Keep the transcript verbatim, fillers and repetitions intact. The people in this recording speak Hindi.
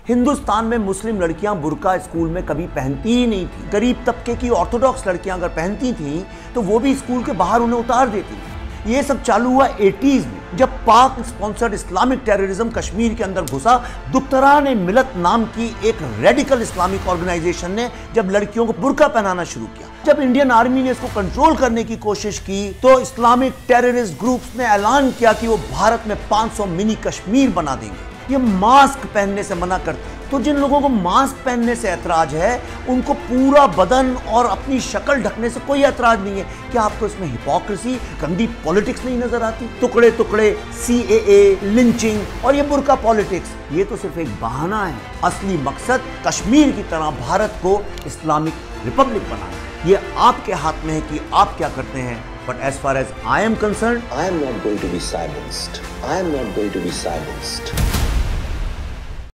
हिंदुस्तान में मुस्लिम लड़कियां बुर्का स्कूल में कभी पहनती ही नहीं थी। गरीब तबके की ऑर्थोडॉक्स लड़कियां अगर पहनती थी तो वो भी स्कूल के बाहर उन्हें उतार देती थी। ये सब चालू हुआ एटीज़ में, जब पाक स्पॉन्सर्ड इस्लामिक टेररिज्म कश्मीर के अंदर घुसा। दुख्तरान मिलत नाम की एक रेडिकल इस्लामिक ऑर्गेनाइजेशन ने जब लड़कियों को बुर्का पहनाना शुरू किया, जब इंडियन आर्मी ने इसको कंट्रोल करने की कोशिश की, तो इस्लामिक टेररिस्ट ग्रुप्स ने ऐलान किया कि वो भारत में पाँच सौ मिनी कश्मीर बना देंगे। ये मास्क पहनने से मना करते हैं। तो जिन लोगों को मास्क पहनने से ऐतराज है, उनको पूरा बदन और अपनी शक्ल ढकने से कोई ऐतराज नहीं है। क्या आपको इसमें हिपोक्रेसी, गंदी पॉलिटिक्स नहीं नजर आती? टुकड़े टुकड़े, सी ए ए, लिंचिंग और ये बुर्का पॉलिटिक्स, ये तो सिर्फ एक बहाना है। असली मकसद कश्मीर की तरह भारत को इस्लामिक रिपब्लिक बनाना। ये आपके हाथ में है कि आप क्या करते हैं। But as far as I am concerned, I am not going to be silenced. I am not going to be silenced.